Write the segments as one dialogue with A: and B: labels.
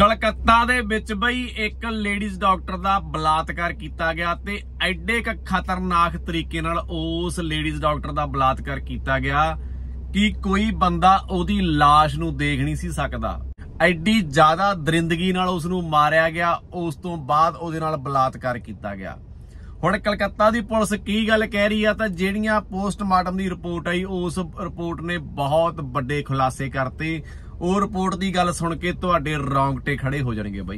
A: कलकत्ता दे विच बई एक ladies doctor दा बलात्कार किया गया ते एडे क खतरनाक तरीके नाल उस लेडीज डॉक्टर दा बलात्कार किया गया कि कोई बंदा ओदी लाश नूं देख नहीं सी सकदा। एडी ज्यादा दरिंदगी नाल उस नूं मारिया गया। उस तो बाद ओदे नाल बलात्कार किया गया। हुण कलकत्ता दी पुलिस की गल कह रही है, तां जिहड़ियां पोस्टमार्टम दी रिपोर्ट आई उस रिपोर्ट ने बहुत बड़े खुलासे करते। ਉਹ ਰਿਪੋਰਟ ਦੀ ਗੱਲ ਸੁਣ ਕੇ ਤੁਹਾਡੇ ਰੌਂਗਟੇ ਖੜੇ ਹੋ ਜਾਣਗੇ ਬਾਈ।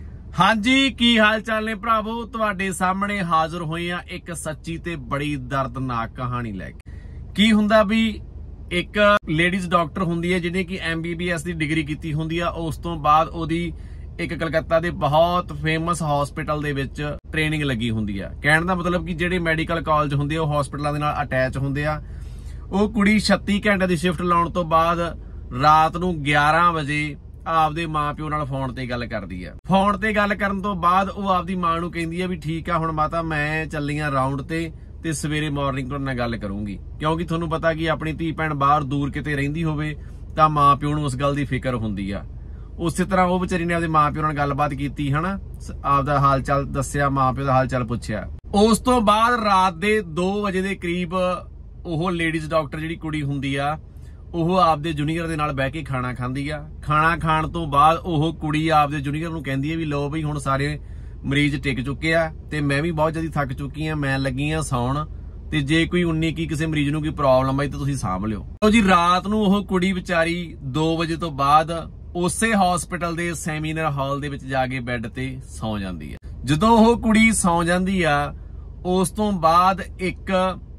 A: ਹਾਂਜੀ, ਕੀ ਹਾਲ ਚਾਲ ਨੇ ਭਰਾਵੋ? ਤੁਹਾਡੇ ਸਾਹਮਣੇ ਹਾਜ਼ਰ ਹੋਏ ਆ ਇੱਕ ਸੱਚੀ ਤੇ ਬੜੀ ਦਰਦਨਾਕ ਕਹਾਣੀ ਲੈ ਕੇ। ਕੀ ਹੁੰਦਾ ਵੀ ਇੱਕ ਲੇਡੀਜ਼ ਡਾਕਟਰ ਹੁੰਦੀ ਹੈ ਜਿਹਨੇ ਕਿ MBBS ਦੀ ਡਿਗਰੀ ਕੀਤੀ ਹੁੰਦੀ ਆ। ਉਸ ਤੋਂ ਬਾਅਦ ਉਹਦੀ ਇੱਕ ਕਲਕੱਤਾ ਦੇ ਬਹੁਤ ਫੇਮਸ ਹਸਪੀਟਲ ਦੇ ਵਿੱਚ ਟ੍ਰੇਨਿੰਗ ਲੱਗੀ ਹੁੰਦੀ ਆ। ਕਹਿਣ ਦਾ ਮਤਲਬ ਕਿ ਜਿਹੜੇ ਮੈਡੀਕਲ ਕਾਲਜ ਹੁੰਦੇ ਆ ਉਹ ਹਸਪੀਟਲਾਂ ਦੇ ਨਾਲ ਅਟੈਚ ਹੁੰਦੇ ਆ। ਉਹ ਕੁੜੀ 36 ਘੰਟੇ ਦੀ ਸ਼ਿਫਟ ਲਾਉਣ ਤੋਂ ਬਾਅਦ ਰਾਤ ਨੂੰ 11 ਵਜੇ ਆਪਦੇ ਮਾਂ ਪਿਓ ਨਾਲ ਫੋਨ ਤੇ ਗੱਲ ਕਰਦੀ ਆ। ਫੋਨ ਤੇ ਗੱਲ ਕਰਨ ਤੋਂ ਬਾਅਦ ਉਹ ਆਪਦੀ ਮਾਂ ਨੂੰ ਕਹਿੰਦੀ ਆ ਵੀ ਠੀਕ ਆ, ਹੁਣ ਮਾਤਾ ਮੈਂ ਚੱਲੀਆਂ ਰਾਉਂਡ ਤੇ ਸਵੇਰੇ ਮਾਰਨਿੰਗ ਤੁਹਾਡੇ ਨਾਲ ਗੱਲ ਕਰੂੰਗੀ। ਕਿਉਂਕਿ ਤੁਹਾਨੂੰ ਪਤਾ ਕਿ ਆਪਣੀ ਧੀ ਭੈਣ ਬਾਹਰ ਦੂਰ ਕਿਤੇ ਰਹਿੰਦੀ ਹੋਵੇ ਤਾਂ ਮਾਂ ਪਿਓ ਨੂੰ ਉਸ ਗੱਲ ਦੀ ਫਿਕਰ ਹੁੰਦੀ ਆ। ਉਸੇ ਤਰ੍ਹਾਂ ਉਹ ਵਿਚਾਰੀ ਨੇ ਆਪਦੇ ਮਾਂ ਪਿਓ ਨਾਲ ਗੱਲਬਾਤ ਕੀਤੀ, ਹਨਾ, ਆਪਦਾ ਹਾਲ ਚਾਲ ਦੱਸਿਆ, ਮਾਂ ਪਿਓ ਦਾ ਹਾਲ ਚਾਲ ਪੁੱਛਿਆ। ਉਸ ਤੋਂ ਬਾਅਦ ਰਾਤ ਦੇ 2 ਵਜੇ ਦੇ ਕਰੀਬ ਉਹ ਲੇਡੀਜ਼ ਡਾਕਟਰ ਜਿਹੜੀ ਕੁੜੀ ਹੁੰਦੀ ਆ ਉਹ ਆਪਦੇ ਜੂਨੀਅਰ ਦੇ ਨਾਲ ਬਹਿ ਕੇ ਖਾਣਾ ਖਾਂਦੀ ਆ। ਖਾਣਾ ਖਾਣ ਤੋਂ ਬਾਅਦ ਉਹ ਕੁੜੀ ਆਪਦੇ ਜੂਨੀਅਰ ਨੂੰ ਕਹਿੰਦੀ ਹੈ ਵੀ ਲੋ ਬਈ ਹੁਣ ਸਾਰੇ ਮਰੀਜ਼ ਟਿਕ ਚੁੱਕੇ ਆ ਤੇ ਮੈਂ ਵੀ ਬਹੁਤ ਜ਼ਿਆਦਾ ਥੱਕ ਚੁੱਕੀ ਆ, ਮੈਂ ਲੱਗੀ ਆ ਸੌਣ, ਤੇ ਜੇ ਕੋਈ 19 ਕੀ ਕਿਸੇ ਮਰੀਜ਼ ਨੂੰ ਕੋਈ ਪ੍ਰੋਬਲਮ ਆਈ ਤਾਂ ਤੁਸੀਂ ਸਾਂਭ ਲਿਓ। ਜੀ ਰਾਤ ਨੂੰ ਉਹ ਕੁੜੀ ਵਿਚਾਰੀ 2 ਵਜੇ ਤੋਂ ਬਾਅਦ ਉਸੇ ਹਸਪੀਟਲ ਦੇ ਸੈਮੀਨਾਰ ਹਾਲ ਦੇ ਵਿੱਚ ਜਾ ਕੇ ਬੈੱਡ ਤੇ ਸੌਂ ਜਾਂਦੀ ਆ। ਜਦੋਂ ਉਹ ਕੁੜੀ ਸੌਂ ਜਾਂਦੀ ਆ ਉਸ ਤੋਂ ਬਾਅਦ ਇੱਕ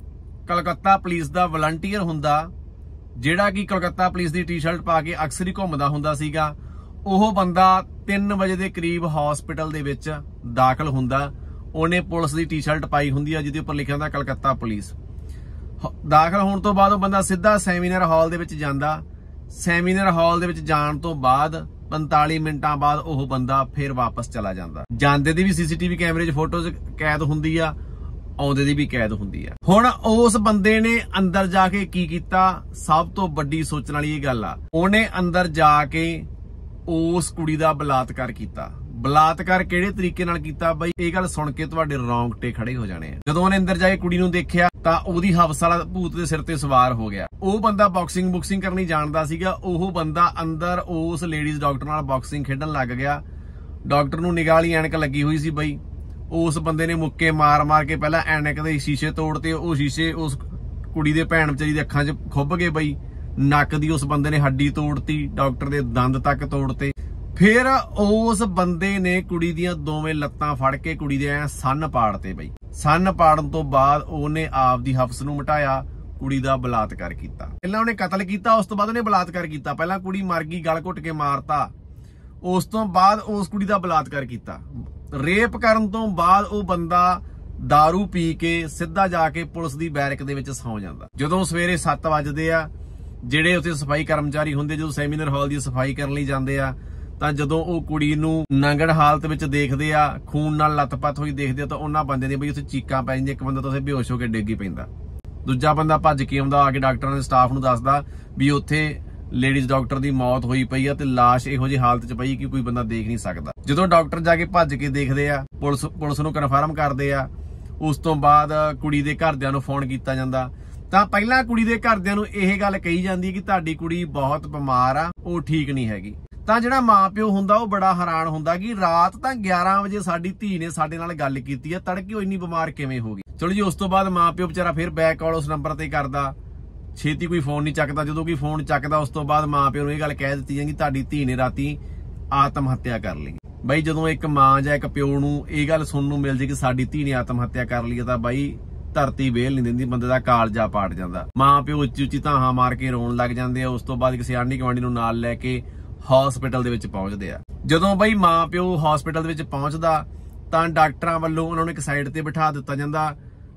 A: ਕਲਕੱਤਾ ਪੁਲਿਸ ਦਾ ਵਲੰਟੀਅਰ ਹੁੰਦਾ ਜਿਹੜਾ ਕਿ ਕਲਕੱਤਾ ਪੁਲਿਸ ਦੀ ਟੀ-ਸ਼ਰਟ ਪਾ ਕੇ ਅਕਸਰ ਹੀ ਘੁੰਮਦਾ ਹੁੰਦਾ ਸੀਗਾ। ਉਹ ਬੰਦਾ 3 ਵਜੇ ਦੇ ਕਰੀਬ ਹਸਪੀਟਲ ਦੇ ਵਿੱਚ ਦਾਖਲ ਹੁੰਦਾ। ਉਹਨੇ ਪੁਲਿਸ ਦੀ ਟੀ-ਸ਼ਰਟ ਪਾਈ ਹੁੰਦੀ ਆ ਜਿਹਦੇ ਉੱਪਰ ਲਿਖਿਆ ਹੁੰਦਾ ਕਲਕੱਤਾ ਪੁਲਿਸ। ਦਾਖਲ ਹੋਣ ਤੋਂ ਬਾਅਦ ਉਹ ਬੰਦਾ ਸਿੱਧਾ ਸੈਮੀਨਾਰ ਹਾਲ ਦੇ ਵਿੱਚ ਜਾਂਦਾ। ਸੈਮੀਨਾਰ ਹਾਲ ਦੇ ਵਿੱਚ ਜਾਣ ਤੋਂ ਬਾਅਦ 45 ਮਿੰਟਾਂ ਬਾਅਦ ਉਹ ਬੰਦਾ ਫਿਰ ਵਾਪਸ ਚਲਾ ਜਾਂਦਾ। ਜਾਂਦੇ ਦੀ ਵੀ CCTV ਕੈਮਰੇ 'ਚ ਫੋਟੋਜ਼ ਕੈਦ ਹੁੰਦੀ ਆ, ਆਉਂਦੇ ਦੀ ਵੀ ਕੈਦ ਹੁੰਦੀ ਆ। ਹੁਣ ਉਸ ਬੰਦੇ ਨੇ ਅੰਦਰ ਜਾ ਕੇ ਕੀ ਕੀਤਾ, ਸਭ ਤੋਂ ਵੱਡੀ ਸੋਚਣ ਵਾਲੀ ਇਹ ਗੱਲ ਆ, ਉਹਨੇ ਅੰਦਰ ਜਾ ਕੇ ਉਸ ਕੁੜੀ ਦਾ ਬਲਾਤਕਾਰ ਕੀਤਾ। ਬਲਾਤਕਾਰ ਕਿਹੜੇ ਤਰੀਕੇ ਨਾਲ ਕੀਤਾ ਬਈ, ਇਹ ਗੱਲ ਸੁਣ ਕੇ ਤੁਹਾਡੇ ਰੌਂਗਟੇ ਖੜੇ ਹੋ ਜਾਣੇ ਆ। ਜਦੋਂ ਉਹਨੇ ਅੰਦਰ ਜਾ ਕੇ ਕੁੜੀ ਨੂੰ ਦੇਖਿਆ ਤਾਂ ਉਹਦੀ ਹਵਸ ਵਾਲਾ ਭੂਤ ਦੇ ਸਿਰ ਤੇ ਸਵਾਰ ਹੋ ਗਿਆ। ਉਹ ਬੰਦਾ ਬਾਕਸਿੰਗ ਕਰਨੀ ਜਾਣਦਾ ਸੀਗਾ। ਉਹ ਬੰਦਾ ਅੰਦਰ ਉਸ ਲੇਡੀਜ਼ ਡਾਕਟਰ ਨਾਲ ਬਾਕਸਿੰਗ ਖੇਡਣ ਲੱਗ ਗਿਆ। ਡਾਕਟਰ ਨੂੰ ਨਿਗਾਹ ਵਾਲੀ ਐਨਕ ਲੱਗੀ ਹੋਈ ਸੀ ਬਈ। ਉਸ ਬੰਦੇ ਨੇ ਮੁੱਕੇ ਮਾਰ ਕੇ ਪਹਿਲਾਂ ਐਨਕ ਦੇ ਸ਼ੀਸ਼ੇ ਤੋੜਤੇ। ਉਹ ਸ਼ੀਸ਼ੇ ਉਸ ਕੁੜੀ ਦੇ ਭੈਣ ਵਿਚਾਰੀ ਦੇ ਅੱਖਾਂ 'ਚ ਖੁੱਭ ਗਏ ਬਈ। ਨੱਕ ਦੀ ਉਸ ਬੰਦੇ ਨੇ ਹੱਡੀ ਤੋੜਤੀ, ਡਾਕਟਰ ਦੇ ਦੰਦ ਤੱਕ ਤੋੜਤੇ। ਫਿਰ ਉਸ ਬੰਦੇ ਨੇ ਕੁੜੀ ਦੀਆਂ ਦੋਵੇਂ ਲੱਤਾਂ ਫੜ ਕੇ ਕੁੜੀ ਦੇ ਐ ਸੰਨ ਪਾੜਤੇ ਬਈ। ਸੰਨ ਪਾੜਨ ਤੋਂ ਬਾਅਦ ਉਹਨੇ ਆਪਦੀ ਹਫਸ ਨੂੰ ਮਿਟਾਇਆ, ਕੁੜੀ ਦਾ ਬਲਾਤਕਾਰ ਕੀਤਾ। ਪਹਿਲਾਂ ਉਹਨੇ ਕਤਲ ਕੀਤਾ, ਉਸ ਤੋਂ ਬਾਅਦ ਉਹਨੇ ਬਲਾਤਕਾਰ ਕੀਤਾ। ਪਹਿਲਾਂ ਕੁੜੀ ਮਰ ਗਈ, ਗਲ ਘੁੱਟ ਕੇ ਮਾਰਤਾ। ਉਸ ਤੋਂ ਬਾਅਦ ਉਸ ਕੁੜੀ ਦਾ ਬਲਾਤਕਾਰ ਕੀਤਾ। ਰੇਪ ਕਰਨ ਤੋਂ ਬਾਅਦ ਉਹ ਬੰਦਾ दारू ਪੀ ਕੇ ਸਿੱਧਾ ਜਾ ਕੇ ਪੁਲਿਸ ਦੀ ਬੈਰਕ ਦੇ ਵਿੱਚ ਸੌਂ ਜਾਂਦਾ। ਜਦੋਂ ਸਵੇਰੇ 7 ਵਜਦੇ ਆ, ਜਿਹੜੇ ਉੱਥੇ ਸਫਾਈ ਕਰਮਚਾਰੀ ਹੁੰਦੇ ਜਦੋਂ ਸੈਮੀਨਾਰ ਹਾਲ ਦੀ ਸਫਾਈ ਕਰਨ ਲਈ ਜਾਂਦੇ ਆ, ਤਾਂ ਜਦੋਂ ਉਹ ਕੁੜੀ ਨੂੰ ਨੰਗੜ ਹਾਲਤ ਵਿੱਚ ਦੇਖਦੇ ਆ, ਖੂਨ ਨਾਲ ਲੱਤਪੱਤ ਹੋਈ ਦੇਖਦੇ ਆ, ਤਾਂ ਉਹਨਾਂ ਬੰਦੇ ਦੀਆਂ ਬਈ ਉੱਥੇ ਚੀਕਾਂ ਪੈ ਜਾਂਦੀਆਂ। ਇੱਕ ਬੰਦਾ ਤਾਂ ਉੱਥੇ ਬੇਹੋਸ਼ ਹੋ ਕੇ ਡਿੱਗ ਹੀ ਪੈਂਦਾ। ਦੂਜਾ ਬੰਦਾ ਭੱਜ ਕੇ ਆਉਂਦਾ, ਆ ਕੇ ਡਾਕਟਰਾਂ ਦੇ ਸਟਾਫ ਨੂੰ ਦੱਸਦਾ ਵੀ ਉੱਥੇ ਲੇਡੀਜ਼ ਡਾਕਟਰ ਦੀ ਮੌਤ ਹੋਈ ਪਈ ਆ ਤੇ ਲਾਸ਼ ਇਹੋ ਜਿਹੀ ਹਾਲਤ 'ਚ ਪਈ ਕਿ ਕੋਈ ਬੰਦਾ ਦੇਖ ਨਹੀਂ ਸਕਦਾ। ਜਦੋਂ ਡਾਕਟਰ ਜਾ ਕੇ ਭੱਜ ਕੇ ਦੇਖਦੇ ਆ, ਪੁਲਿਸ ਨੂੰ ਕਨਫਰਮ ਕਰਦੇ ਆ। ਉਸ ਤੋਂ ਬਾਅਦ ਕੁੜੀ ਦੇ ਘਰਦਿਆਂ ਨੂੰ ਫੋਨ ਕੀਤਾ ਜਾਂਦਾ। ਤਾਂ ਪਹਿਲਾਂ ਕੁੜੀ ਦੇ ਘਰਦਿਆਂ ਨੂੰ ਇਹ ਗੱਲ ਕਹੀ ਜਾਂਦੀ ਹੈ ਕਿ ਤੁਹਾਡੀ ਕੁੜੀ ਬਹੁਤ ਬਿਮਾਰ ਆ, ਉਹ ਠੀਕ ਨਹੀਂ ਹੈਗੀ। ਤਾਂ ਜਿਹੜਾ ਮਾਂ ਪਿਓ ਹੁੰਦਾ ਉਹ ਬੜਾ ਹੈਰਾਨ ਹੁੰਦਾ ਕਿ ਰਾਤ ਤਾਂ 11 ਵਜੇ ਸਾਡੀ ਧੀ ਨੇ ਸਾਡੇ ਨਾਲ ਗੱਲ ਕੀਤੀ ਆ, ਤੜਕੇ ਉਹ ਇੰਨੀ ਬਿਮਾਰ ਕਿਵੇਂ ਹੋ ਗਈ। ਚਲੋ ਜੀ, ਉਸ ਤੋਂ ਬਾਅਦ ਮਾਂ ਪਿਓ ਵਿਚਾਰਾ ਫਿਰ ਬੈਕ ਕਾਲ ਉਸ ਨੰਬਰ ਤੇ ਕਰਦਾ, ਛੇਤੀ ਕੋਈ ਫੋਨ ਨਹੀਂ ਚੱਕਦਾ। ਜਦੋਂ ਕੋਈ ਫੋਨ ਚੱਕਦਾ ਉਸ ਤੋਂ ਬਾਅਦ ਮਾਂ ਪਿਓ ਨੂੰ ਇਹ ਗੱਲ ਕਹਿ ਦਿੱਤੀ ਜਾਂਦੀ ਤੁਹਾਡੀ ਧੀ ਨੇ ਰਾਤੀ ਆਤਮ ਹੱਤਿਆ ਕਰ ਲਈ। ਬਾਈ ਜਦੋਂ ਇੱਕ ਮਾਂ ਜਾਂ ਇੱਕ ਪਿਓ ਨੂੰ ਇਹ ਗੱਲ ਸੁਣਨ ਨੂੰ ਮਿਲ ਜੇ ਕਿ ਸਾਡੀ ਧੀ ਨੇ ਆਤਮ ਹੱਤਿਆ ਕਰ ਲਈ ਤਾਂ ਬਾਈ ਧਰਤੀ ਵੇਲ ਨਹੀਂ ਦਿੰਦੀ, ਬੰਦੇ ਦਾ ਕਾਲਜਾ ਪਾਟ ਜਾਂਦਾ। ਮਾਂ ਪਿਓ ਉੱਚੀ ਧਾਹਾਂ ਮਾਰ ਕੇ ਰੋਣ ਲੱਗ ਜਾਂਦੇ ਆ। ਉਸ ਤੋਂ ਬਾਅਦ ਕਿਸੇ ਆਂਢੀ ਗੁਆਂਢੀ ਨੂੰ ਨਾਲ ਲੈ ਕੇ ਹਸਪੀਟਲ ਦੇ ਵਿੱਚ ਪਹੁੰਚਦੇ ਆ। ਜਦੋਂ ਬਾਈ ਮਾਂ ਪਿਓ ਹਸਪੀਟਲ ਦੇ ਵਿੱਚ ਪਹੁੰਚਦਾ ਤਾਂ ਡਾਕਟਰਾਂ ਵੱਲੋਂ ਉਹਨਾਂ ਨੂੰ ਇੱਕ ਸਾਈਡ ਤੇ ਬਿਠਾ ਦਿੱਤਾ ਜਾਂਦਾ।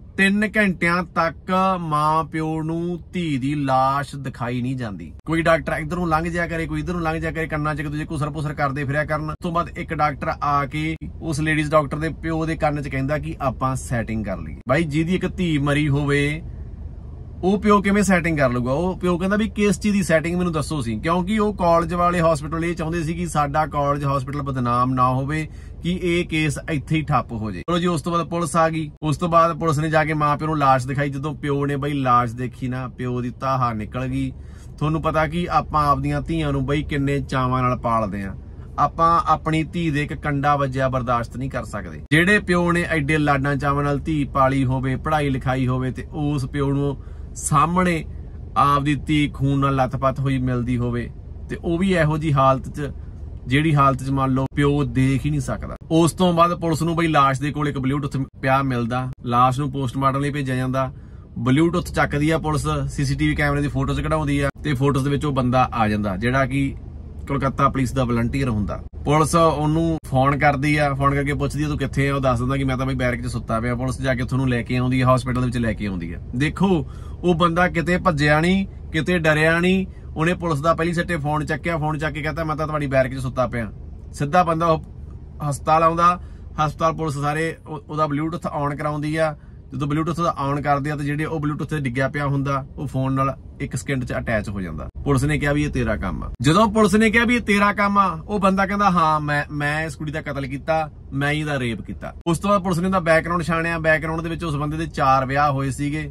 A: 3 ਘੰਟਿਆਂ ਤੱਕ ਮਾਂ ਪਿਓ ਨੂੰ ਧੀ ਦੀ ਲਾਸ਼ ਦਿਖਾਈ ਨਹੀਂ ਜਾਂਦੀ। ਕੋਈ ਡਾਕਟਰ ਇੱਧਰ ਨੂੰ ਲੰਘ ਜਾਇਆ ਕਰੇ, ਕੋਈ ਇੱਧਰ ਨੂੰ ਲੰਘ ਜਾਇਆ ਕਰੇ, ਕੰਨਾਂ 'ਚ ਇੱਕ ਦੂਜੇ ਘੁਸਰ ਕਰਦੇ ਫਿਰਿਆ ਕਰਨ। ਉਸ ਤੋਂ ਬਾਅਦ ਇੱਕ ਡਾਕਟਰ ਆ ਕੇ ਉਸ ਲੇਡੀਜ਼ ਡਾਕਟਰ ਦੇ ਪਿਓ ਦੇ ਕੰਨ 'ਚ ਕਹਿੰਦਾ ਕਿ ਆਪਾਂ ਸੈਟਿੰਗ ਕਰ ਲਈਏ। ਬਾਈ ਜਿਹਦੀ ਇੱਕ ਧੀ ਮਰੀ ਹੋਵੇ ਉਹ ਪਿਓ ਕਿਵੇਂ ਸੈਟਿੰਗ ਕਰ ਲੂਗਾ? ਉਹ ਪਿਓ ਕਹਿੰਦਾ ਵੀ ਕਿਸ ਚੀਜ਼ ਦੀ ਸੈਟਿੰਗ ਮੈਨੂੰ ਦੱਸੋ ਸੀ, ਕਿਉਂਕਿ ਉਹ ਕਾਲਜ ਵਾਲੇ ਹਸਪੀਟਲ ਇਹ ਚਾਹੁੰਦੇ ਸੀ ਕਿ ਸਾਡਾ ਕਾਲਜ ਹਸਪੀਟਲ ਬਦਨਾਮ ਨਾ ਹੋਵੇ, ਕਿ ਇਹ ਕੇਸ ਇੱਥੇ ਹੀ ਠੱਪ ਹੋ ਜਾਏ। ਚਲੋ ਜੀ, ਉਸ ਤੋਂ ਬਾਅਦ ਪੁਲਿਸ ਆ ਗਈ। ਉਸ ਤੋਂ ਬਾਅਦ ਪੁਲਿਸ ਨੇ ਜਾ ਕੇ ਮਾਂ ਪਿਓ ਨੂੰ ਲਾਸ਼ ਦਿਖਾਈ। ਜਦੋਂ ਪਿਓ ਨੇ ਬਈ ਲਾਸ਼ ਦੇਖੀ ਨਾ, ਪਿਓ ਦੀ ਤਾਹਾ ਨਿਕਲ ਗਈ। ਤੁਹਾਨੂੰ ਪਤਾ ਕਿ ਆਪਾਂ ਆਪਦੀਆਂ ਧੀਆਂ ਨੂੰ ਬਈ ਕਿੰਨੇ ਚਾਵਾਂ ਨਾਲ ਪਾਲਦੇ ਆ, ਆਪਾਂ ਆਪਣੀ ਧੀ ਦੇ ਇੱਕ ਕੰਡਾ ਵੱਜਿਆ ਬਰਦਾਸ਼ਤ ਨਹੀਂ ਕਰ ਸਕਦੇ। ਜਿਹੜੇ ਪਿਓ ਨੇ ਐਡੇ ਲਾਡਾਂ ਚਾਵਾਂ ਨਾਲ ਧੀ ਪਾਲੀ ਹੋਵੇ, ਪੜ੍ਹਾਈ ਲਿਖਾਈ ਹੋਵੇ, ਤੇ ਉਸ ਪਿਓ ਨੂੰ ਸਾਹਮਣੇ ਆਪਦੀ ਧੀ ਖੂਨ ਨਾਲ ਲੱਥਪੱਥ ਹੋਈ ਮਿਲਦੀ ਹੋਵੇ, ਤੇ ਉਹ ਵੀ ਇਹੋ ਜੀ ਹਾਲਤ 'ਚ, ਜਿਹੜੀ ਹਾਲਤ 'ਚ ਮੰਨ ਲਓ ਪਿਓ ਦੇਖ ਹੀ ਨਹੀਂ ਸਕਦਾ। ਉਸ ਤੋਂ ਬਾਅਦ ਪੁਲਿਸ ਨੂੰ ਬਈ ਲਾਸ਼ ਦੇ ਕੋਲ ਇੱਕ ਬਲੂਟੁੱਥ ਪਿਆ ਮਿਲਦਾ, ਲਾਸ਼ ਨੂੰ ਪੋਸਟਮਾਰਟਮ ਲਈ ਭੇਜਿਆ ਜਾਂਦਾ। ਬਲੂਟੁੱਥ ਚੱਕਦੀ ਆ ਪੁਲਿਸ, ਸੀਸੀਟੀਵੀ ਕੈਮਰੇ ਦੀ ਫੋਟੋਜ਼ ਕਢਾਉਂਦੀ ਆ, ਤੇ ਫੋਟੋਜ਼ ਦੇ ਵਿੱਚ ਉਹ ਬੰਦਾ ਆ ਜਾਂਦਾ ਜਿਹੜਾ ਕਿ ਕੋਲਕਾਤਾ ਪੁਲਿਸ ਦਾ ਵਲੰਟੀਅਰ ਹੁੰਦਾ। ਪੁਲਿਸ ਉਹਨੂੰ ਫੋਨ ਕਰਦੀ ਆ, ਫੋਨ ਕਰਕੇ ਪੁੱਛਦੀ ਆ ਤੂੰ ਕਿੱਥੇ ਆ? ਉਹ ਦੱਸ ਦਿੰਦਾ ਕਿ ਮੈਂ ਤਾਂ ਬਈ ਬੈਰਕ 'ਚ ਸੁੱਤਾ ਪਿਆ। ਪੁਲਿਸ ਜਾ ਕੇ ਤੁਹਾਨੂੰ ਲੈ ਕੇ ਆਉਂਦੀ ਆ, ਹਸਪੀਟਲ ਦੇ ਵਿੱਚ ਲੈ ਕੇ ਆਉਂਦੀ ਆ। ਦੇਖੋ, ਉਹ ਬੰਦਾ ਕਿਤੇ ਭੱਜਿਆ ਨਹੀਂ, ਕਿਤੇ ਡਰਿਆ ਨਹੀਂ। ਉਹਨੇ ਪੁਲਿਸ ਦਾ ਪਹਿਲੀ ਸੱਟੇ ਫੋਨ ਚੱਕਿਆ, ਫੋਨ ਚੱਕ ਕੇ ਕਹਿੰਦਾ ਮੈਂ ਤਾਂ ਤੁਹਾਡੀ ਬੈਰਕ 'ਚ ਸੁੱਤਾ ਪਿਆ। ਸਿੱਧਾ ਬੰਦਾ ਉਹ ਹਸਪਤਾਲ ਆਉਂਦਾ। ਹਸਪਤਾਲ ਪੁਲਿਸ ਸਾਰੇ ਉਹਦਾ ਬਲੂਟੁੱਥ ਆਨ ਕਰਾਉਂਦੀ ਆ। ਜਦੋਂ ਬਲੂਟੁੱਥ ਆਨ ਕਰਦੇ ਆ ਤੇ ਜਿਹੜੇ ਉਹ ਬਲੂਟੁੱਥ ਤੇ ਡਿੱਗਿਆ ਪਿਆ ਹੁੰਦਾ, ਉਹ ਫੋਨ ਨਾਲ 1 ਸਕਿੰਟ 'ਚ ਅਟੈਚ ਹੋ ਜਾਂਦਾ। ਪੁਲਿਸ ਨੇ ਕਿਹਾ ਵੀ ਇਹ ਤੇਰਾ ਕੰਮ ਆ। ਜਦੋਂ ਪੁਲਿਸ ਨੇ ਕਿਹਾ ਵੀ ਇਹ ਤੇਰਾ ਕੰਮ ਆ, ਉਹ ਬੰਦਾ ਕਹਿੰਦਾ ਹਾਂ ਮੈਂ ਇਸ ਕੁੜੀ ਦਾ ਕਤਲ ਕੀਤਾ, ਮੈਂ ਇਹਦਾ ਰੇਪ ਕੀਤਾ। ਉਸ ਤੋਂ ਬਾਅਦ ਪੁਲਿਸ ਨੇ ਉਹਦਾ ਬੈਕਗ੍ਰਾਉਂਡ ਛਾਣਿਆ। ਬੈਕਗ੍ਰਾਉਂਡ ਦੇ ਵਿੱਚ ਉਸ ਬੰਦੇ ਦੇ 4 ਵਿਆਹ ਹੋਏ ਸੀਗੇ।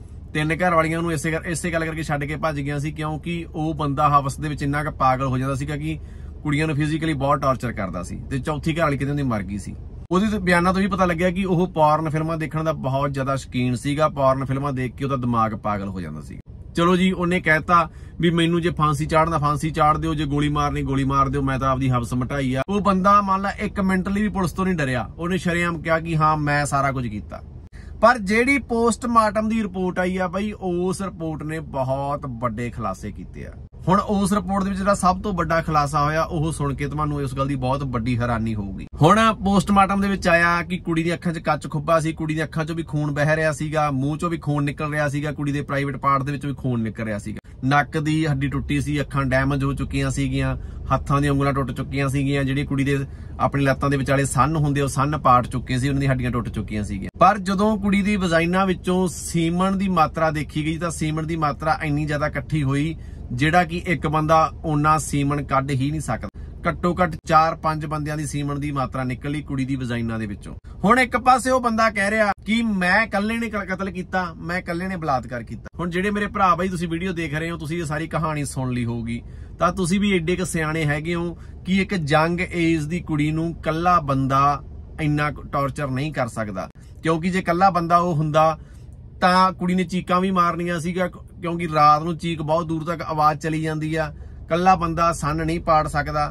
A: 3 ਘਰ ਵਾਲੀਆਂ ਨੂੰ ਇਸੇ ਗੱਲ ਕਰਕੇ ਛੱਡ ਕੇ ਭੱਜ ਗਿਆ ਸੀ, ਕਿਉਂਕਿ ਉਹ ਬੰਦਾ ਹਵਸ ਦੇ ਵਿੱਚ ਇੰਨਾ ਕੁ ਪਾਗਲ ਹੋ ਜਾਂਦਾ ਸੀਗਾ ਕਿ ਕੁੜੀਆਂ ਨੂੰ ਫਿਜ਼ੀਕਲੀ ਬਹੁਤ ਟਾਰਚਰ ਕਰਦਾ ਸੀ। ਤੇ ਚੌਥੀ ਘਰ ਵਾਲੀ ਕਿਤੇ ਉਹਦੀ ਮਰ ਗਈ ਸੀ। ਉਹਦੇ ਬਿਆਨਾਂ ਤੋਂ ਵੀ ਪਤਾ ਲੱਗਿਆ ਕਿ ਉਹ ਪੋਰਨ ਫਿਲਮਾਂ ਦੇਖਣ ਦਾ ਬਹੁਤ ਜ਼ਿਆਦਾ ਸ਼ੌਕੀਨ ਸੀਗਾ। ਪੋਰਨ ਫਿਲਮਾਂ ਦੇਖ ਕੇ ਉਹਦਾ ਦਿਮਾਗ ਪਾਗਲ ਹੋ ਜਾਂਦਾ ਸੀ। ਚਲੋ ਜੀ, ਉਹਨੇ ਕਹਿਤਾ ਵੀ ਮੈਨੂੰ ਜੇ ਫਾਂਸੀ ਚਾੜਨਾ ਫਾਂਸੀ ਚਾੜ ਦਿਓ, ਜੇ ਗੋਲੀ ਮਾਰਨੀ ਗੋਲੀ ਮਾਰ ਦਿਓ, ਮੈਂ ਤਾਂ ਆਪਦੀ ਹਵਸ ਮਟਾਈ ਆ। ਉਹ ਬੰਦਾ ਮੰਨ ਲਾ 1 ਮਿੰਟ ਲਈ ਵੀ ਪੁਲਿਸ ਤੋਂ ਨਹੀਂ ਡਰਿਆ। ਉਹਨੇ ਸ਼ਰੇਆਮ ਕਿਹਾ ਕਿ ਹਾਂ ਮੈਂ ਸਾਰਾ ਕੁਝ ਕੀਤਾ। ਪਰ ਜਿਹੜੀ ਪੋਸਟਮਾਰਟਮ ਦੀ ਰਿਪੋਰਟ ਆਈ ਆ ਬਈ, ਉਸ ਰਿਪੋਰਟ ਨੇ ਬਹੁਤ ਵੱਡੇ ਖੁਲਾਸੇ ਕੀਤੇ ਆ। ਹੁਣ ਉਸ ਰਿਪੋਰਟ ਦੇ ਵਿੱਚ ਜਿਹੜਾ ਸਭ ਤੋਂ ਵੱਡਾ ਖੁਲਾਸਾ ਹੋਇਆ, ਉਹ ਸੁਣ ਕੇ ਤੁਹਾਨੂੰ ਇਸ ਗੱਲ ਦੀ ਬਹੁਤ ਵੱਡੀ ਹੈਰਾਨੀ ਹੋਊਗੀ। ਹੁਣ ਪੋਸਟਮਾਰਟਮ ਦੇ ਵਿੱਚ ਆਇਆ ਕਿ ਕੁੜੀ ਦੀਆਂ ਅੱਖਾਂ 'ਚ ਕੱਚ ਖੁੱਬਾ ਸੀ, ਕੁੜੀ ਦੀਆਂ ਅੱਖਾਂ 'ਚੋਂ ਵੀ ਖੂਨ ਬਹਿ ਰਿਹਾ ਸੀਗਾ, ਮੂੰਹ 'ਚੋਂ ਵੀ ਖੂਨ ਨਿਕਲ ਰਿਹਾ ਸੀਗਾ, ਕੁੜੀ ਦੇ ਪ੍ਰਾਈਵੇਟ ਪਾਰਟ ਦੇ ਵਿੱਚ ਵੀ ਖੂਨ ਨਿਕਲ ਰਿਹਾ ਸੀਗਾ, ਨੱਕ ਦੀ ਹੱਡੀ ਟੁੱਟੀ ਸੀ, ਅੱਖਾਂ ਡੈਮੇਜ ਹੋ ਚੁੱਕੀਆਂ ਸੀਗੀਆਂ, ਹੱਥਾਂ ਦੀਆਂ ਉਂਗਲਾਂ ਟੁੱਟ ਚੁੱਕੀਆਂ ਸੀਗੀਆਂ, ਜਿਹੜੀ ਕੁੜੀ ਦੇ ਆਪਣੀ ਲੱਤਾਂ ਦੇ ਵਿਚਾਲੇ ਸੰਨ ਹੁੰਦੇ ਉਹ ਸੰਨ ਪਾਟ ਚੁੱਕੇ ਸੀ, ਉਹਨਾਂ ਦੀ ਹੱਡੀਆਂ ਟੁੱਟ ਚੁੱਕੀਆਂ ਸੀਗੀਆਂ। ਪਰ ਜਦੋਂ ਕੁੜੀ ਦੀ ਵਜਾਈਨਾ ਵਿੱਚੋਂ ਸੀਮਨ ਦੀ ਮਾਤਰਾ ਦੇਖੀ ਗਈ ਤਾਂ ਸੀਮਨ ਦੀ ਮਾਤਰਾ ਇੰਨੀ ਜ਼ਿਆਦਾ ਇਕੱਠੀ ਹੋਈ ਜਿਹੜਾ ਕਿ ਇੱਕ ਬੰਦਾ ਉਹਨਾਂ ਸੀਮਨ ਕੱਢ ਹੀ ਨਹੀਂ ਸਕਦਾ। ਘੱਟੋ ਘੱਟ 4-5 ਬੰਦਿਆਂ ਦੀ ਸੀਮਨ ਦੀ ਮਾਤਰਾ ਨਿਕਲੀ ਕੁੜੀ ਦੀ ਵਜਾਈਨਾ ਦੇ ਵਿੱਚੋਂ। ਹੁਣ ਇੱਕ ਪਾਸੇ ਉਹ ਬੰਦਾ ਕਹਿ ਰਿਹਾ ਕਿ ਮੈਂ ਇਕੱਲੇ ਨੇ ਕਤਲ ਕੀਤਾ, ਮੈਂ ਇਕੱਲੇ ਨੇ ਬਲਾਤਕਾਰ ਕੀਤਾ। ਹੁਣ ਜਿਹੜੇ ਮੇਰੇ ਭਰਾ ਬਾਈ ਤੁਸੀਂ ਵੀਡੀਓ ਦੇਖ ਰਹੇ ਹੋ, ਤੁਸੀਂ ਇਹ ਸਾਰੀ ਕਹਾਣੀ ਸੁਣ ਲਈ ਹੋਊਗੀ, ਤਾਂ ਤੁਸੀਂ ਵੀ ਏਡੇ ਕੁ ਸਿਆਣੇ ਹੈਗੇ ਹੋ ਕਿ ਇੱਕ ਯੰਗ ਏਜ ਦੀ ਕੁੜੀ ਨੂੰ ਕੱਲਾ ਬੰਦਾ ਇੰਨਾ ਟੌਰਚਰ ਨਹੀਂ ਕਰ ਸਕਦਾ। ਕਿਉਂਕਿ ਜੇ ਕੱਲਾ ਬੰਦਾ ਉਹ ਹੁੰਦਾ ਤਾਂ ਕੁੜੀ ਨੇ ਚੀਕਾਂ ਵੀ ਮਾਰਨੀਆਂ ਸੀਗਾ, ਕਿਉਂਕਿ ਰਾਤ ਨੂੰ ਚੀਕ ਬਹੁਤ ਦੂਰ ਤੱਕ ਆਵਾਜ਼ ਚਲੀ ਜਾਂਦੀ ਆ। ਕੱਲਾ ਬੰਦਾ ਸੰਨ ਨਹੀਂ ਪਾੜ ਸਕਦਾ।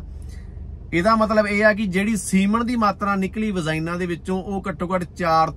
A: ਇਹਦਾ ਮਤਲਬ ਇਹ ਆ ਕਿ ਜਿਹੜੀ ਸੀਮਨ ਦੀ ਮਾਤਰਾ ਨਿਕਲੀ ਵਜਾਈਨਾ ਦੇ ਵਿੱਚੋਂ, ਉਹ ਘੱਟੋ ਘੱਟ 4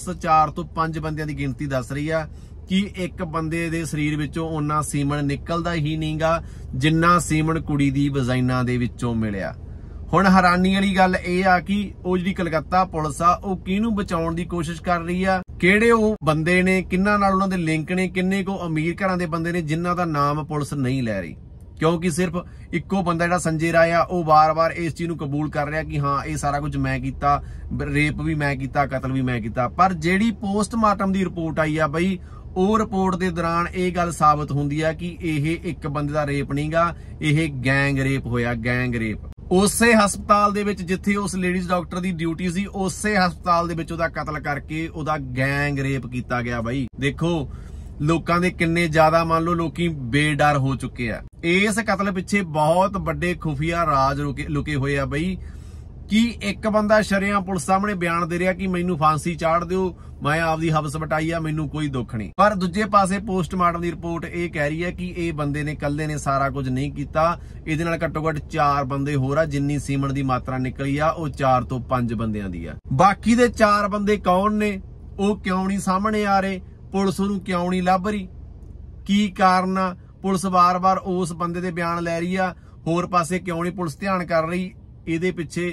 A: ਤੋਂ 5 ਬੰਦਿਆਂ ਦੀ ਗਿਣਤੀ ਦੱਸ ਰਹੀ ਆ ਕਿ ਇੱਕ ਬੰਦੇ ਦੇ ਸਰੀਰ ਵਿੱਚੋਂ ਉਹਨਾਂ ਸੀਮਨ ਨਿਕਲਦਾ ਹੀ ਨਹੀਂਗਾ ਜਿੰਨਾ ਸੀਮਨ ਕੁੜੀ ਦੀ ਵਜਾਈਨਾ ਦੇ ਵਿੱਚੋਂ ਮਿਲਿਆ। ਹੁਣ ਹੈਰਾਨੀ ਵਾਲੀ ਗੱਲ ਇਹ ਆ ਕਿ ਉਹ ਜਿਹੜੀ ਕਲਕੱਤਾ ਪੁਲਿਸ ਆ, ਉਹ ਕਿਹਨੂੰ ਬਚਾਉਣ ਦੀ ਕੋਸ਼ਿਸ਼ ਕਰ ਰਹੀ ਆ, ਕਿਹੜੇ ਉਹ ਬੰਦੇ ਨੇ, ਕਿੰਨਾਂ ਨਾਲ ਉਹਨਾਂ ਦੇ ਲਿੰਕ ਨੇ, ਕਿੰਨੇ ਕੋ ਅਮੀਰ ਘਰਾਂ ਦੇ ਬੰਦੇ ਨੇ ਜਿਨ੍ਹਾਂ ਦਾ ਨਾਮ ਪੁਲਿਸ ਨਹੀਂ ਲੈ ਰਹੀ। ਕਿਉਂਕਿ ਸਿਰਫ ਇੱਕੋ ਬੰਦਾ ਜਿਹੜਾ ਸੰਜੇ ਰਾਏ ਆ, ਉਹ ਵਾਰ-ਵਾਰ ਇਸ ਚੀਜ਼ ਨੂੰ ਕਬੂਲ ਕਰ ਰਿਹਾ ਕਿ ਹਾਂ ਇਹ ਸਾਰਾ ਕੁਝ ਮੈਂ ਕੀਤਾ, ਰੇਪ ਵੀ ਮੈਂ ਕੀਤਾ, ਕਤਲ ਵੀ ਮੈਂ ਕੀਤਾ। ਪਰ ਜਿਹੜੀ ਪੋਸਟਮਾਰਟਮ ਦੀ ਰਿਪੋਰਟ ਆਈ ਆ ਬਈ, ਉਹ ਰਿਪੋਰਟ ਦੇ ਦੌਰਾਨ ਇਹ ਗੱਲ ਸਾਬਤ ਹੁੰਦੀ ਆ ਕਿ ਇਹ ਇੱਕ ਬੰਦੇ ਦਾ ਰੇਪ ਨਹੀਂਗਾ, ਇਹ ਗੈਂਗ ਰੇਪ ਹੋਇਆ, ਗੈਂਗ ਰੇਪ। ਉਸੇ ਹਸਪਤਾਲ ਦੇ ਵਿੱਚ ਜਿੱਥੇ ਉਸ ਲੇਡੀਜ਼ ਡਾਕਟਰ ਦੀ ਡਿਊਟੀ ਸੀ, ਉਸੇ ਹਸਪਤਾਲ ਦੇ ਵਿੱਚ ਉਹਦਾ ਕਤਲ ਕਰਕੇ ਉਹਦਾ ਗੈਂਗ ਰੇਪ ਕੀਤਾ ਗਿਆ। ਬਾਈ ਦੇਖੋ ਲੋਕਾਂ ਦੇ ਕਿੰਨੇ ਜ਼ਿਆਦਾ ਮੰਨ ਲਓ ਲੋਕੀ ਬੇਡਰ ਹੋ ਚੁੱਕੇ ਆ। ਇਸ ਕਤਲ ਪਿੱਛੇ ਬਹੁਤ ਵੱਡੇ ਖੁਫੀਆ ਰਾਜ ਲੁਕੇ ਹੋਏ ਆ ਬਈ, ਕਿ ਇੱਕ ਬੰਦਾ ਸ਼ਰੇਆਮ ਪੁਲਿਸ ਸਾਹਮਣੇ ਬਿਆਨ ਦੇ ਰਿਹਾ ਕਿ ਮੈਨੂੰ ਫਾਂਸੀ ਚਾੜ ਦਿਓ, ਮੈਂ ਆਪਦੀ ਹਵਸ ਵਟਾਈ ਆ, ਮੈਨੂੰ ਕੋਈ ਦੁੱਖ ਨਹੀਂ। ਪਰ ਦੂਜੇ ਪਾਸੇ ਪੋਸਟਮਾਰਟਮ ਦੀ ਰਿਪੋਰਟ ਇਹ ਕਹਿ ਰਹੀ ਹੈ ਕਿ ਇਹ ਬੰਦੇ ਨੇ ਇਕੱਲੇ ਨੇ ਸਾਰਾ ਕੁਝ ਨਹੀਂ ਕੀਤਾ, ਇਹਦੇ ਨਾਲ ਘੱਟੋ ਘੱਟ 4 ਬੰਦੇ ਹੋਰ ਆ। ਜਿੰਨੀ ਸੀਮਨ ਦੀ ਮਾਤਰਾ ਨਿਕਲੀ ਆ ਉਹ 4 ਤੋਂ 5 ਬੰਦਿਆਂ ਦੀ ਆ। ਬਾਕੀ ਦੇ 4 ਬੰਦੇ ਕੌਣ ਨੇ, ਉਹ ਕਿਉਂ ਨਹੀਂ ਸਾਹਮਣੇ ਆ ਰਹੇ, ਪੁਲਿਸ ਨੂੰ ਕਿਉਂ ਨਹੀਂ ਲੱਭ ਰਹੀ, ਕੀ ਕਾਰਨ ਆ? ਪੁਲਿਸ ਵਾਰ-ਵਾਰ ਉਸ ਬੰਦੇ ਦੇ ਬਿਆਨ ਲੈ ਰਹੀ ਆ, ਹੋਰ ਪਾਸੇ ਕਿਉਂ ਨਹੀਂ ਪੁਲਿਸ ਧਿਆਨ ਕਰ ਰਹੀ? ਇਹਦੇ ਪਿੱਛੇ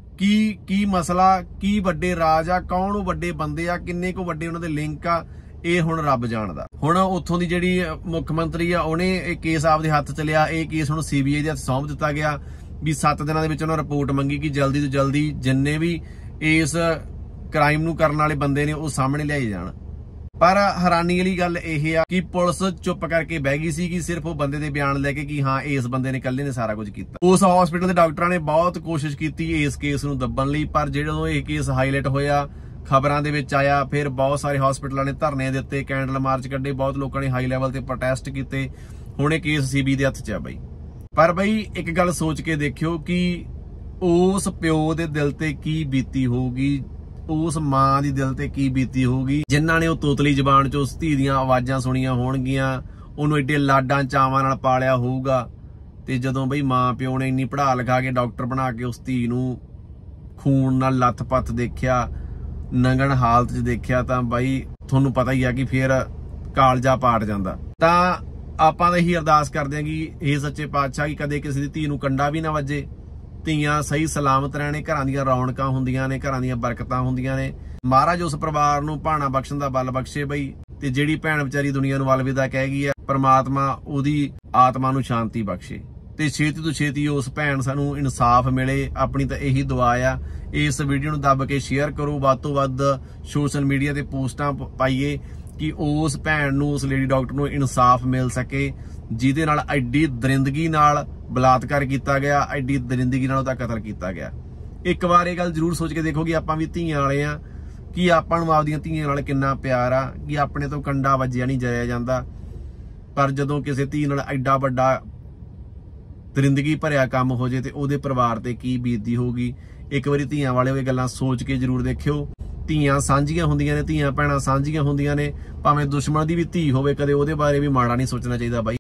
A: ਕੀ ਮਸਲਾ, ਕੀ ਵੱਡੇ ਰਾਜ ਆ, ਕੌਣ ਉਹ ਵੱਡੇ ਬੰਦੇ ਆ, ਕਿੰਨੇ ਕੁ ਵੱਡੇ ਉਹਨਾਂ ਦੇ ਲਿੰਕ ਆ, ਇਹ ਹੁਣ ਰੱਬ ਜਾਣਦਾ। ਹੁਣ ਉੱਥੋਂ ਦੀ ਜਿਹੜੀ ਮੁੱਖ ਮੰਤਰੀ ਆ, ਉਹਨੇ ਇਹ ਕੇਸ ਆਪਦੇ ਹੱਥ ਚ ਲਿਆ। ਇਹ ਕੇਸ ਹੁਣ CBI ਦੇ ਹੱਥ ਸੌਂਪ ਦਿੱਤਾ ਗਿਆ ਵੀ 7 ਦਿਨਾਂ ਦੇ ਵਿੱਚ ਉਹਨਾਂ ਰਿਪੋਰਟ ਮੰਗੀ ਕਿ ਜਲਦੀ ਤੋਂ ਜਲਦੀ ਜਿੰਨੇ ਵੀ ਇਸ ਕ੍ਰਾਈਮ ਨੂੰ ਕਰਨ ਵਾਲੇ ਬੰਦੇ ਨੇ ਉਹ ਸਾਹਮਣੇ ਲਿਆਏ ਜਾਣ। पर हैरानी वाली गल यह आ कि पुलिस चुप करके बह गई सी कि सिर्फ वो बंदे दे बयान लेके कि हाँ इस बंदे ने कल्ले ने सारा कुछ किया। उस हॉस्पिटल के डॉक्टरां ने बहुत कोशिश की इस केस नूं दब्बण लई, पर जदों यह केस हाईलाइट होया खबरां दे विच आया, फिर बहुत सारे हॉस्पिटलों ने धरने दिते, कैंडल मार्च कड्ढे, बहुत लोगों ने हाई लैवल ते प्रोटेस्ट कीते। हुण इह केस सीबी दे हत्थ च आ बई। पर बई एक गल सोच के देखियो कि उस प्यो दे दिल ते की बीती होगी, उस मां दी दिल ते की बीती होगी जिन्हां ने तोतली जबान चो उस धी दियां आवाजां सुनियां होणगियां, उहनूं एडे लाडां चावां नाल पालिया होऊगा। ते जदों बई मां प्यो ने इन्नी पढ़ा लिखा के डॉक्टर बना के उस धी नूं खून नाल लत्थ-पत्थ देखिया, नंगण हालत च देखिया, तां बई तुहानूं पता ही आ कि फिर कालजा पाट जांदा। तां आपां तां ਇਹੀ अरदास करदे आ कि हे सच्चे पातशाह कि कदे किसी दी धी नूं कंडा भी ना वजे, ਧੀਆਂ सही सलामत रहने, घरां ਦੀਆਂ ਰੌਣਕਾਂ ਹੁੰਦੀਆਂ ਨੇ, ਘਰਾਂ ਦੀਆਂ ਬਰਕਤਾਂ ਹੁੰਦੀਆਂ ਨੇ। ਮਹਾਰਾਜ ਉਸ ਪਰਿਵਾਰ ਨੂੰ ਭਾਣਾ ਬਖਸ਼ਣ ਦਾ ਬਲ ਬਖਸ਼ੇ ਬਈ, ਤੇ ਜਿਹੜੀ ਭੈਣ ਵਿਚਾਰੀ ਦੁਨੀਆ ਨੂੰ ਅਲਵਿਦਾ ਕਹਿ ਗਈ ਹੈ, ਪਰਮਾਤਮਾ ਉਹਦੀ ਆਤਮਾ ਨੂੰ ਸ਼ਾਂਤੀ ਬਖਸ਼ੇ ਤੇ ਛੇਤੀ ਤੋਂ ਛੇਤੀ ਉਸ ਭੈਣ ਸਾਨੂੰ ਇਨਸਾਫ ਮਿਲੇ। ਆਪਣੀ ਤਾਂ ਇਹੀ ਦੁਆ ਆ। ਇਸ ਵੀਡੀਓ ਨੂੰ ਦੱਬ ਕੇ ਸ਼ੇਅਰ ਕਰੋ, ਵੱਧ ਤੋਂ ਵੱਧ ਸੋਸ਼ਲ ਮੀਡੀਆ ਤੇ ਪੋਸਟਾਂ ਪਾਈਏ ਕਿ ਉਸ ਭੈਣ ਨੂੰ, ਉਸ ਲੇਡੀ ਡਾਕਟਰ ਨੂੰ ਇਨਸਾਫ ਮਿਲ ਸਕੇ ਜਿਹਦੇ ਨਾਲ ਐਡੀ ਦਰਿੰਦਗੀ ਨਾਲ ਬਲਾਤਕਾਰ ਕੀਤਾ ਗਿਆ, ਐਡੀ ਦਰਿੰਦਗੀ ਨਾਲ ਉਹਦਾ ਕਤਲ ਕੀਤਾ ਗਿਆ। ਇੱਕ ਵਾਰ ਇਹ ਗੱਲ ਜ਼ਰੂਰ ਸੋਚ ਕੇ ਦੇਖੋ ਕਿ ਆਪਾਂ ਵੀ ਧੀਆਂ ਵਾਲੇ ਆ, ਕਿ ਆਪਾਂ ਨੂੰ ਆਪਦੀਆਂ ਧੀਆਂ ਨਾਲ ਕਿੰਨਾ ਪਿਆਰ ਆ, ਕਿ ਆਪਣੇ ਤੋਂ ਕੰਡਾ ਵੱਜਿਆ ਨਹੀਂ ਜਾਇਆ ਜਾਂਦਾ। ਪਰ ਜਦੋਂ ਕਿਸੇ ਧੀ ਨਾਲ ਐਡਾ ਵੱਡਾ ਦਰਿੰਦਗੀ ਭਰਿਆ ਕੰਮ ਹੋ ਜੇ ਤੇ ਉਹਦੇ ਪਰਿਵਾਰ ਤੇ ਕੀ ਬੀਤਦੀ ਹੋਊਗੀ। ਇੱਕ ਵਾਰੀ ਧੀਆਂ ਵਾਲੇ ਇਹ ਗੱਲਾਂ ਸੋਚ ਕੇ ਜ਼ਰੂਰ ਦੇਖਿਓ। ਧੀਆਂ ਸਾਂਝੀਆਂ ਹੁੰਦੀਆਂ ਨੇ, ਧੀਆਂ ਭੈਣਾਂ ਸਾਂਝੀਆਂ ਹੁੰਦੀਆਂ ਨੇ, ਭਾਵੇਂ ਦੁਸ਼ਮਣ ਦੀ ਵੀ ਧੀ ਹੋਵੇ, ਕਦੇ ਉਹਦੇ ਬਾਰੇ ਵੀ ਮਾੜਾ ਨਹੀਂ ਸੋਚਣਾ ਚਾਹੀਦਾ ਬਾਈ।